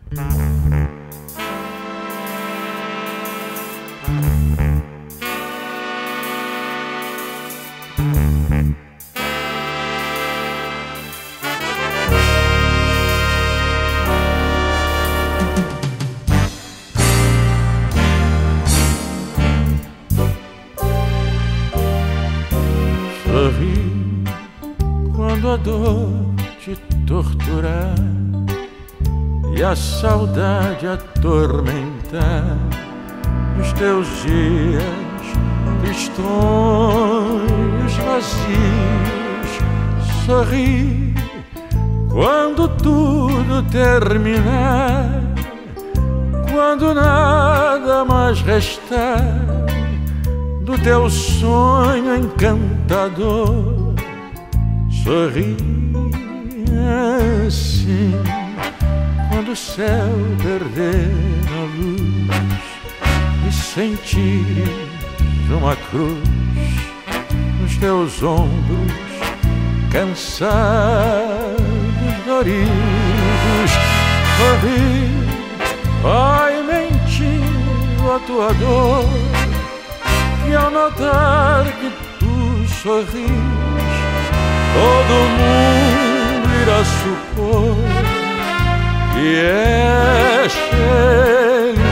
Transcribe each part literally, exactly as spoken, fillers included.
Sorri quando a dor te torturar e a saudade atormentar os teus dias tristonhos, vazios. Sorri quando tudo terminar, quando nada mais restar do teu sonho encantador. Sorri assim quando o céu perder a luz e sentires uma cruz nos teus ombros, cansados, doridos. Sorri, vai mentindo a tua dor, e ao notar que tu sorris, todo mundo irá supor que és feliz.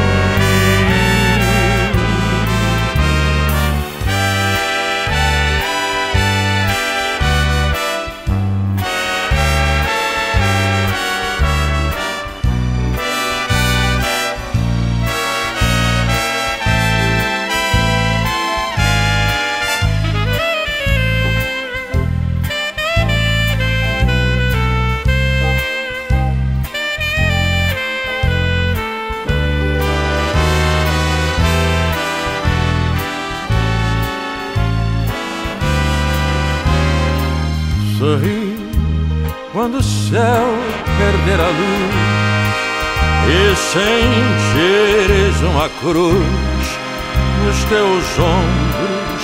Sorri quando o céu perder a luz e sentires uma cruz nos teus ombros,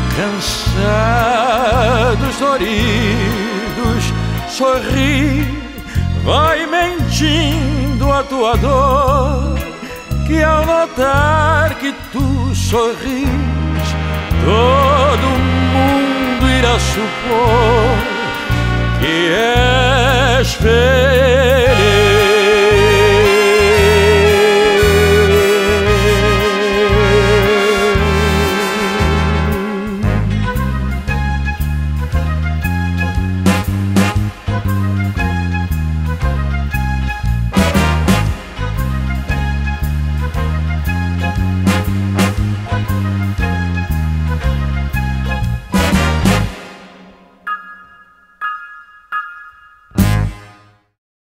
cansados, doridos. Sorri, vai mentindo a tua dor, que ao notar que tu sorris, todo mundo irá supor que és feliz.